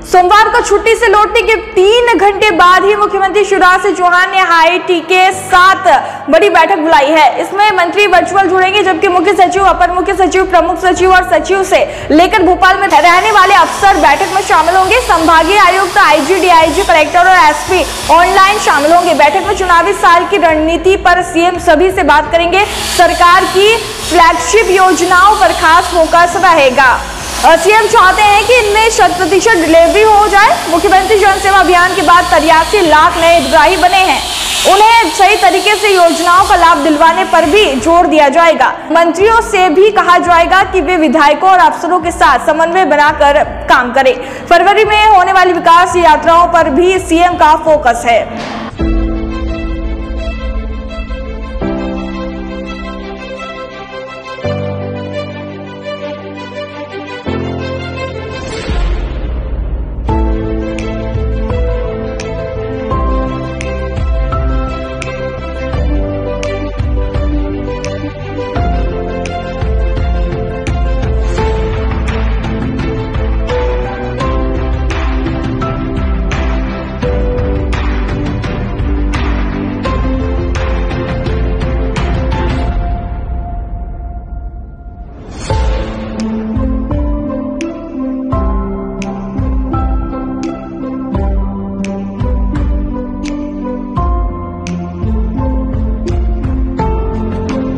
सोमवार को छुट्टी से लौटने के 3 घंटे बाद ही मुख्यमंत्री शिवराज सिंह चौहान ने हाईटी के साथ बड़ी बैठक बुलाई है। इसमें मंत्री वर्चुअल जुड़ेंगे, जबकि मुख्य सचिव, अपर मुख्य सचिव, प्रमुख सचिव और सचिव से लेकर भोपाल में रहने वाले अफसर बैठक में शामिल होंगे। संभागीय आयुक्त, आईजी, डीआईजी, कलेक्टर और एसपी ऑनलाइन शामिल होंगे। बैठक में चुनावी साल की रणनीति पर सीएम सभी से बात करेंगे। सरकार की फ्लैगशिप योजनाओं पर खास फोकस रहेगा। सीएम चाहते हैं कि इनमें 100% डिलीवरी हो जाए। मुख्यमंत्री जन सेवा अभियान के बाद 83 लाख नए हितग्राही बने हैं। उन्हें सही तरीके से योजनाओं का लाभ दिलवाने पर भी जोर दिया जाएगा। मंत्रियों से भी कहा जाएगा कि वे विधायकों और अफसरों के साथ समन्वय बनाकर काम करें। फरवरी में होने वाली विकास यात्राओं पर भी सीएम का फोकस है।